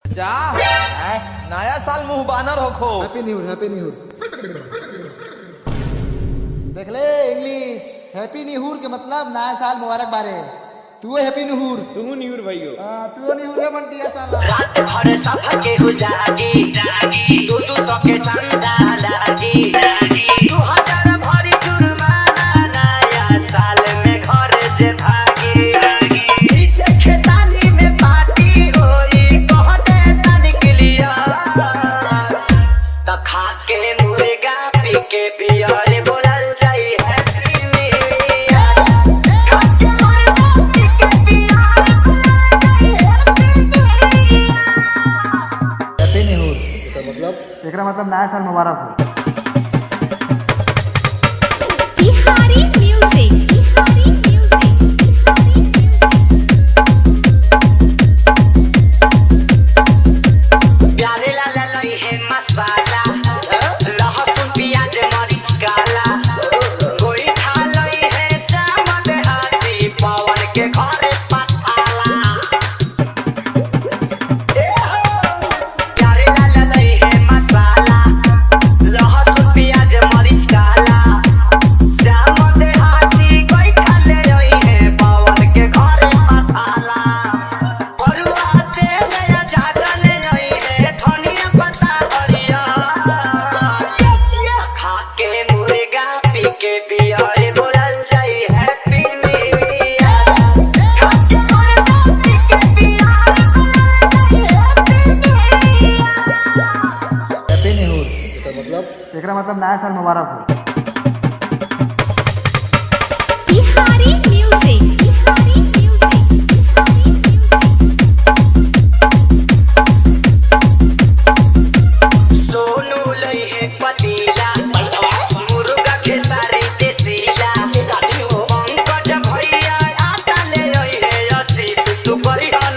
जा नया साल मुंह बानर होखो। Happy new year, happy new year. देख ले इंग्लिश, हैप्पी न्यू ईयर के मतलब नया साल मुबारक बारे। तू हैप्पी न्यू ईयर, तू न्यू ईयर भाईयो। तू न्यू ईयर बंटिया साला। रात भर सब के हो जागी तू सौ के चंदा लागी 2000 भरी जुर्माना नया साल में घर जे भागी पीछे खेतानी में पार्टी होई कहते तन के लिया त खा के मुर्गा पी के पियर बोलल जाई हैप्पी न्यू ईयर। खा के मुर्गा पी के पियर हैप्पी न्यू ईयर मतलब एकरा मतलब नया साल मुबारक हो। बिहारी म्यूजिक, बिहारी म्यूजिक, प्यारे लाला लई है मसाला लहसुन प्याज मरीच काला कोई खा लई है सामद हाथी पवन के घरे पठाला प्यारे लाला लई है मसाला लहसुन प्याज मरीच काला सामद हाथी कोई खा ले रही है पवन के घरे पठाला बरुआ तेल या ज्यादा ले रही है धनिया पत्ता हरिया खा के मुर्गा पी के पियर बोलल जाई हैप्पी न्यू ईयर। खा के मुर्गा पी के पियर बोलल जाई happy new year. Happy new year मतलब एकरा मतलब नया साल मुबारक हो। बिहारी म्यूजिक, बिहारी म्यूजिक, सोनू लई है पतीला मुर्गा खेसारी देसीला पंकज भैया आटा ले रही है 80 तू करी